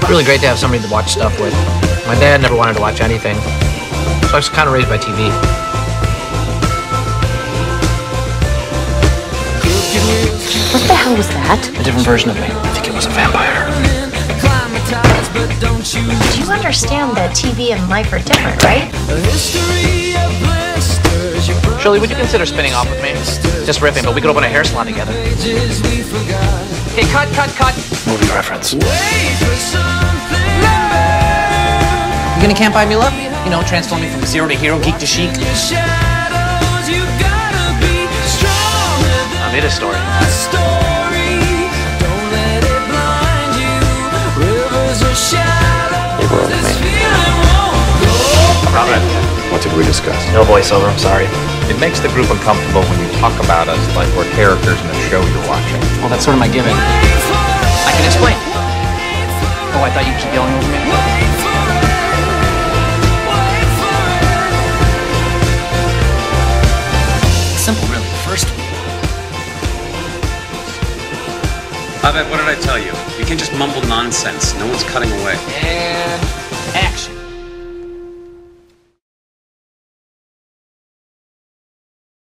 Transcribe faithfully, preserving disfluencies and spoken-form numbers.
really great to have somebody to watch stuff with. My dad never wanted to watch anything, so I was kind of raised by T V. What the hell was that? A different version of me. I think it was a vampire. Do you understand that T V and life are different, right? Shirley, would you consider spinning off with me? Just riffing, but we could open a hair salon together. Okay, cut, cut, cut. Movie reference. You gonna Can't Buy Me Love? You know, transform me from zero to hero, geek to chic. I made a story. You were with me. Abed, What did we discuss? No voiceover, I'm sorry. it makes the group uncomfortable when you talk about us like we're characters in a show you're watching. Well, that's sort of my gimmick. I can explain. Oh, I thought you'd keep yelling over me. Simple, really. First. Abed, what did I tell you? You can't just mumble nonsense. No one's cutting away. And